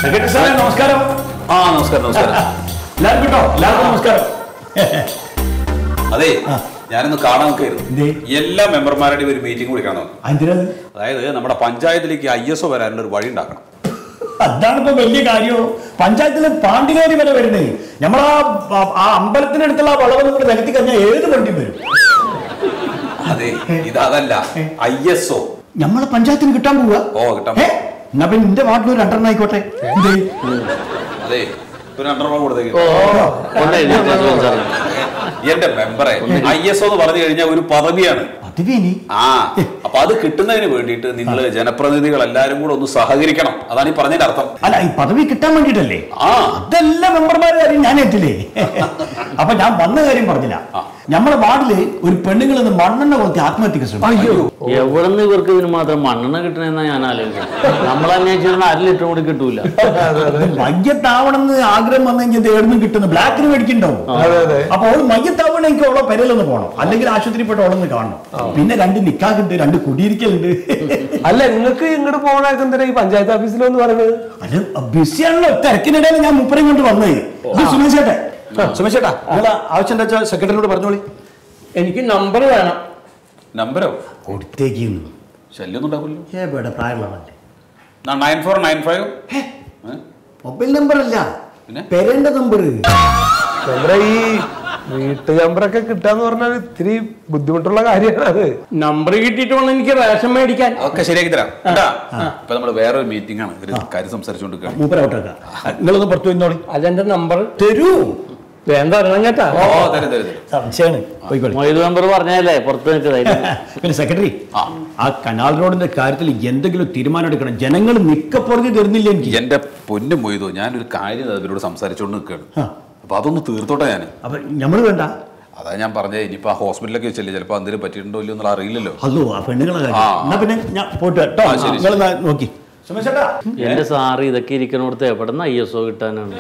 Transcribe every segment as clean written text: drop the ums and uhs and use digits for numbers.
നമസ്കാരം. നമസ്കാരം നമസ്കാരം. എല്ലാവർക്കും കേട്ടോ, എല്ലാവർക്കും നമസ്കാരം. അതെ, ഞാനൊന്ന് കാണാൻ നോക്കായിരുന്നു. എല്ലാ മെമ്പർമാരുടെയും ഒരു മീറ്റിംഗ് വിളിക്കണം. അതായത് നമ്മുടെ പഞ്ചായത്തിലേക്ക് ISO വരാനുള്ള ഒരു വഴി ഉണ്ടാക്കണം. അതാണിപ്പോ വലിയ കാര്യമോ. പഞ്ചായത്തില് പാണ്ടികാരി വരെ വരുന്നേ. നമ്മളാ അമ്പലത്തിനടുത്തുള്ള വളവ് നമ്മൾ നികത്തി കഴിഞ്ഞാൽ ഏത് വണ്ടി വരും? അതെ, ഇതല്ല ISO നമ്മളെ പഞ്ചായത്തിന് കിട്ടാൻ പോവുക. കിട്ടാൻ. എന്നാ പിന്നെ നിന്റെ വാട്ടിൽ ഒരു 2 ആയിക്കോട്ടെ. അതെ, ഒരു 2 കൊടുത്തേക്ക്. എന്റെ മെമ്പറെ, ISO എന്ന് പറഞ്ഞു കഴിഞ്ഞാൽ ഒരു പദവിയാണ്. അപ്പൊ അത് കിട്ടുന്നതിന് വേണ്ടിയിട്ട് നിങ്ങൾ ജനപ്രതിനിധികൾ എല്ലാരും കൂടെ ഒന്ന് സഹകരിക്കണം. അതാണ് ഈ പറഞ്ഞതിന്റെ അർത്ഥം. അല്ല, ഈ പദവി കിട്ടാൻ വേണ്ടിട്ടല്ലേ? അതെല്ലാം മെമ്പർമാരുടെ കാര്യം ഞാൻ ഏറ്റില്ലേ. അപ്പൊ ഞാൻ വന്ന കാര്യം പറഞ്ഞില്ല. നമ്മളെ വാർഡില് ഒരു പെണ്ണുങ്ങൾ മണ്ണെണ്ണ കൊടുത്ത് ആത്മഹത്യക്ക് ശ്രമിക്കും. എവിടെ നിന്ന് ഇവർക്ക് ഇതിന് മാത്രം മണ്ണെണ്ണ കിട്ടണെന്നാ ഞാൻ ആലോചിക്കുന്നത്. നമ്മളന്വേഷിച്ചിരുന്ന 1/2 ലിറ്റർ കൂടി കിട്ടൂല. മയ്യത്താവണമെന്ന് ആഗ്രഹം വന്നു കഴിഞ്ഞാൽ എവിടുന്ന് കിട്ടുന്നു? ബ്ലാക്കിന് മേടിക്കണ്ടാവും. അപ്പൊ അവള് മയ്യത്താവണം, എനിക്ക് അവളെ പെരലൊന്ന് പോകണം, അല്ലെങ്കിൽ ആശുപത്രിപ്പെട്ട അവളൊന്ന് കാണണം. പിന്നെ 2 നിക്കാഹുണ്ട്, 2 കുടിയിരിക്കലുണ്ട്. അല്ല, നിങ്ങൾക്ക് ഇങ്ങോട്ട് പോകണായിരുന്നു എന്തിനാ ഈ പഞ്ചായത്ത് ഓഫീസിലെന്ന് പറയുന്നത്? അല്ല, ബിസിയാണല്ലോ. തിരക്കിനിടയിൽ ഞാൻ മുപ്പരം കൊണ്ട് വന്നേ. സുമേഷ് ചേട്ടാ, സുമേഷ് ചേട്ടാ, നിങ്ങളെ ആവശ്യം എന്താ വെച്ചാൽ സെക്രട്ടറിയോട് പറഞ്ഞോളി. എനിക്ക് നമ്പർ വേണം. നമ്പരോ? കൊടുത്തേക്കുന്നു. ശല്യം ഉണ്ടാവില്ലോ. എവിടെ പ്രായമുള്ളതല്ലേ? 9495. മൊബൈൽ നമ്പർ അല്ല, പെരേണ്ട നമ്പർ. ഈ വീട്ടു നമ്പറൊക്കെ കിട്ടാന്ന് പറഞ്ഞാൽ ഇത്തിരി ബുദ്ധിമുട്ടുള്ള കാര്യമാണ്. അത് നമ്പർ കിട്ടിയിട്ട് വേണം എനിക്ക് റേഷൻ മേടിക്കാൻ. ഒക്കെ ശരിയാക്കി തരാം. ഇപ്പൊ നമ്മള് വേറൊരു മീറ്റിംഗ് ആണ്, ഒരു കാര്യം സംസാരിച്ചുകൊണ്ടിരിക്കുകയാണ്. നിങ്ങളൊന്ന് പുറത്തു വന്നോളി. അതെന്റെ നമ്പർ തരൂ. വേണ്ട കേട്ടാ. നമ്പർ പറഞ്ഞല്ലേ പുറത്ത് നിൽക്കുന്നത്. പിന്നെ സെക്രട്ടറി, ആ കനാൽ റോഡിന്റെ കാര്യത്തിൽ എന്തെങ്കിലും തീരുമാനം എടുക്കണം. ജനങ്ങൾ മിക്കപ്പുറത്ത് തരുന്നില്ല എനിക്ക്. എന്റെ പൊന്നും മൊയ്തോ, ഞാനൊരു കാര്യം അവരോട് സംസാരിച്ചോണ്ട് നിൽക്കുകയാണ്. അപ്പൊ അതൊന്ന് തീർത്തോട്ടെ ഞാൻ. അപ്പൊ നമ്മള് വേണ്ട. അതാ ഞാൻ പറഞ്ഞത്, ഇനിയിപ്പോ ആ ഹോസ്പിറ്റലിലൊക്കെ വെച്ചല്ലേ, ചിലപ്പോ എന്തെങ്കിലും പറ്റിയിട്ടുണ്ടോ ഇല്ലയോ എന്നുള്ള അറിയില്ലല്ലോ. അല്ലോ, ആ പെണ്ണുങ്ങളെ കാര്യം. പിന്നെ ഞാൻ പോയിട്ട് കേട്ടോ, നോക്കി. എന്റെ സാറ് ഇതൊക്കെ ഇരിക്കണോടത്ത് എവിടെ നിന്ന് ISO കിട്ടാനാണ്?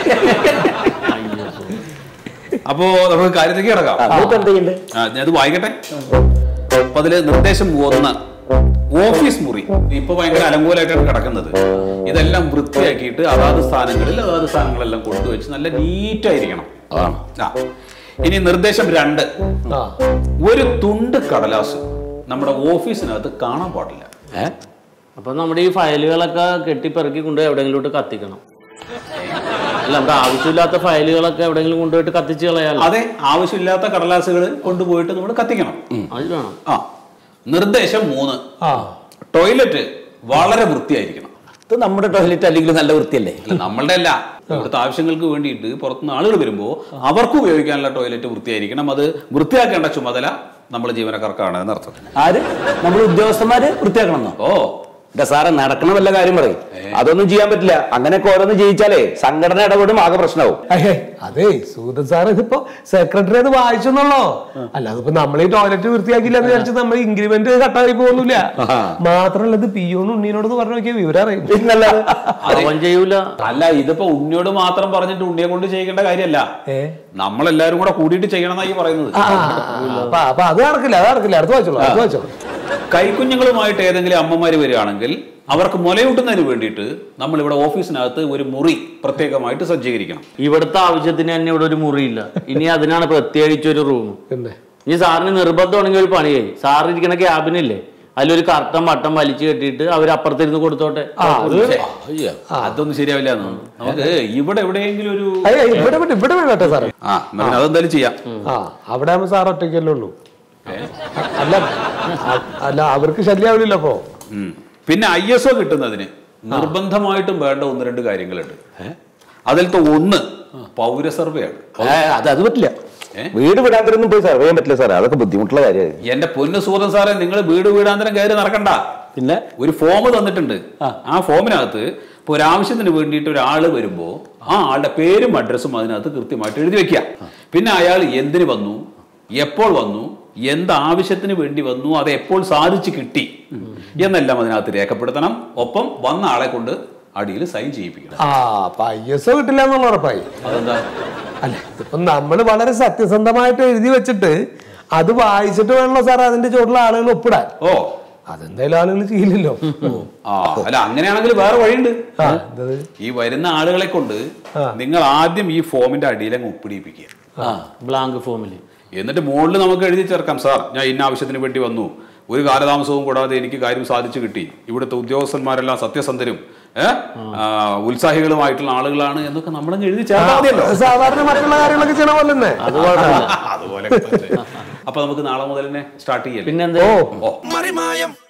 അപ്പോ നമുക്ക് കാര്യത്തിലേക്ക് കിടക്കാം. ഞാനത് വായിക്കട്ടെ. അപ്പൊ അതില് നിർദ്ദേശം 1, ഓഫീസ് മുറി ഇപ്പൊ ഭയങ്കര അലങ്കോലമായിട്ടാണ് കിടക്കുന്നത്. ഇതെല്ലാം വൃത്തിയാക്കിയിട്ട് അതാത് സ്ഥാനങ്ങളെല്ലാം കൊണ്ടുവച്ച് നല്ല നീറ്റായിരിക്കണം. അതാണ്. ഇനി നിർദ്ദേശം 2, ഒരു തുണ്ട് കടലാസ് നമ്മുടെ ഓഫീസിനകത്ത് കാണാൻ പാടില്ല. അപ്പൊ നമ്മുടെ ഈ ഫയലുകളൊക്കെ കെട്ടിപ്പെറുക്കി കൊണ്ടുപോയി എവിടെയെങ്കിലും കത്തിക്കണം. അല്ല, നമ്മുടെ ആവശ്യമില്ലാത്ത ഫയലുകളൊക്കെ എവിടെയെങ്കിലും കൊണ്ടുപോയിട്ട് കത്തിച്ച് കളയാം. അതെ, ആവശ്യമില്ലാത്ത കടലാസുകൾ കൊണ്ടുപോയിട്ട് നമ്മൾ കത്തിക്കണം. അത് വേണം. നിർദ്ദേശം 3, ടോയ്ലറ്റ് വളരെ വൃത്തിയായിരിക്കണം. ഇത് നമ്മുടെ ടോയ്ലറ്റ് അല്ലെങ്കിൽ നല്ല വൃത്തിയല്ലേ? നമ്മളുടെ അല്ല, ഇവിടുത്തെ ആവശ്യങ്ങൾക്ക് വേണ്ടിയിട്ട് പുറത്തുനിന്ന് ആളുകൾ വരുമ്പോൾ അവർക്ക് ഉപയോഗിക്കാനുള്ള ടോയ്ലറ്റ് വൃത്തിയായിരിക്കണം. അത് വൃത്തിയാക്കേണ്ട ചുമതല നമ്മുടെ ജീവനക്കാർക്കാണ് എന്നർത്ഥം. ആര്? നമ്മൾ ഉദ്യോഗസ്ഥന്മാര് വൃത്തിയാക്കണമെന്നോ? സാറെ, നടക്കണ വല്ല കാര്യം പറയും. അതൊന്നും ചെയ്യാൻ പറ്റില്ല. അങ്ങനെയൊക്കെ ഓരോന്ന് ചെയ്യിച്ചാലേ സംഘടന ഇടപെടും, ആകെ പ്രശ്നമാവും. അതെ സൂദൻ സാർ, ഇതിപ്പോ സെക്രട്ടറി അത് വായിച്ചെന്നുള്ളോ. അല്ലാതെ ഇപ്പൊ നമ്മൾ ഈ ടോയ്ലറ്റ് വൃത്തിയാക്കില്ല എന്ന് വിചാരിച്ച് നമ്മൾ ഇൻക്രിമെന്റ് കട്ടായി പോകുന്നില്ല. മാത്രമല്ല, ഇത് പിയോന്ന് ഉണ്ണിയോട് പറഞ്ഞു നോക്കിയ വിവരം അറിയും. ചെയ്യൂല. അല്ല, ഇതിപ്പോ ഉണ്ണിയോട് മാത്രം പറഞ്ഞിട്ട് ഉണ്ണിയെ കൊണ്ട് ചെയ്യേണ്ട കാര്യമല്ല, നമ്മളെല്ലാരും കൂടെ കൂടിയിട്ട് ചെയ്യണം എന്നായി പറയുന്നത്. അപ്പൊ അത് നടക്കില്ല. അടുത്ത് വായിച്ചോളൂ. കൈക്കുഞ്ഞുങ്ങളുമായിട്ട് ഏതെങ്കിലും അമ്മമാര് വരികയാണെങ്കിൽ അവർക്ക് മുലയൂട്ടുന്നതിന് വേണ്ടിയിട്ട് നമ്മൾ ഇവിടെ ഓഫീസിനകത്ത് ഒരു മുറി പ്രത്യേകമായിട്ട് സജ്ജീകരിക്കണം. ഇവിടുത്തെ ആവശ്യത്തിന് തന്നെ ഇവിടെ ഒരു മുറിയില്ല. ഇനി അതിനാണ് പ്രത്യേകിച്ച് ഒരു റൂം. ഇനി സാറിന് നിർബന്ധമാണെങ്കിൽ ഒരു പണിയായി. സാർ ഇരിക്കണ ക്യാബിനില്ലേ, അതിലൊരു കർട്ടൻ വട്ടം വലിച്ചു കെട്ടിയിട്ട് അവരപ്പുറത്തിരുന്ന് കൊടുത്തോട്ടെ. അതൊന്നും ശരിയാവില്ല. നമുക്ക് ഇവിടെ എവിടെയെങ്കിലും ഒരു സാറേ. അതെന്തായാലും ചെയ്യാം. അവിടെ ആകുമ്പോ സാർ ഒറ്റയ്ക്കല്ലേ ഉള്ളൂ. അല്ല, അവർക്ക് ശല്യാവില്ലല്ലോ. അപ്പോ പിന്നെ ISO കിട്ടുന്നതിന് നിർബന്ധമായിട്ടും വേണ്ട 1-2 കാര്യങ്ങളുണ്ട്. അതിലത്തെ 1 പൗര സർവേ ആണ്. അത് പറ്റില്ല. വീട് വീടാന്തരം പോയി സർവേ ചെയ്യാൻ പറ്റില്ല സാറേ. അതൊക്കെ ബുദ്ധിമുട്ടുള്ള കാര്യമാണ്. എന്റെ പൊന്നു സൂദൻ സാറേ, നിങ്ങൾ വീട് വീടാന്തരം കയറി നടക്കണ്ട. പിന്നെ ഒരു ഫോം തന്നിട്ടുണ്ട്. ആ ഫോമിനകത്ത് ഇപ്പൊ ഒരാവശ്യത്തിന് വേണ്ടിയിട്ട് ഒരാള് വരുമ്പോ ആ ആളുടെ പേരും അഡ്രസ്സും അതിനകത്ത് കൃത്യമായിട്ട് എഴുതി വെക്കുക. പിന്നെ അയാൾ എന്തിനു വന്നു, എപ്പോൾ വന്നു, എന്താവശ്യത്തിന് വേണ്ടി വന്നു, അത് എപ്പോൾ സാധിച്ചു കിട്ടി എന്നെല്ലാം അതിനകത്ത് രേഖപ്പെടുത്തണം. ഒപ്പം വന്ന ആളെ കൊണ്ട് അടിയിൽ സൈൻ ചെയ്യിപ്പിക്കണം. ISO കിട്ടില്ല എന്നുള്ള ഉറപ്പായി. അതെന്താ? അല്ല, ഇതിപ്പോ നമ്മള് വളരെ സത്യസന്ധമായിട്ട് എഴുതി വെച്ചിട്ട് അത് വായിച്ചിട്ട് വേണല്ലോ സാർ അതിന്റെ ചുവട്ടിലെ ആളുകൾ ഒപ്പിടാൻ. അതെന്തായാലും ആളുകൾ ചെയ്യില്ലല്ലോ. അല്ല അങ്ങനെയാണെങ്കിൽ വേറെ വഴിയുണ്ട്. ഈ വരുന്ന ആളുകളെ കൊണ്ട് നിങ്ങൾ ആദ്യം ഈ ഫോമിന്റെ അടിയിലങ്ങ് ഒപ്പിടിപ്പിക്കുക, ബ്ലാങ്ക് ഫോമിൽ. എന്നിട്ട് മുകളിൽ നമുക്ക് എഴുതി ചേർക്കാം, സാർ ഞാൻ ഇന്ന ആവശ്യത്തിന് വേണ്ടി വന്നു, ഒരു കാലതാമസവും കൂടാതെ എനിക്ക് കാര്യം സാധിച്ചു കിട്ടി, ഇവിടുത്തെ ഉദ്യോഗസ്ഥന്മാരെല്ലാം സത്യസന്ധരും ഉത്സാഹികളുമായിട്ടുള്ള ആളുകളാണ് എന്നൊക്കെ നമ്മളങ്ങ് എഴുതി ചേർത്താൽ മതിയല്ലോ. സാധാരണ മറ്റുള്ള കാര്യങ്ങളൊക്കെ ചെയ്യണ പോലെ തന്നെ അതുപോലെ. അപ്പൊ നമുക്ക് നാളെ മുതൽ തന്നെ സ്റ്റാർട്ട് ചെയ്യാം. പിന്നെന്താ?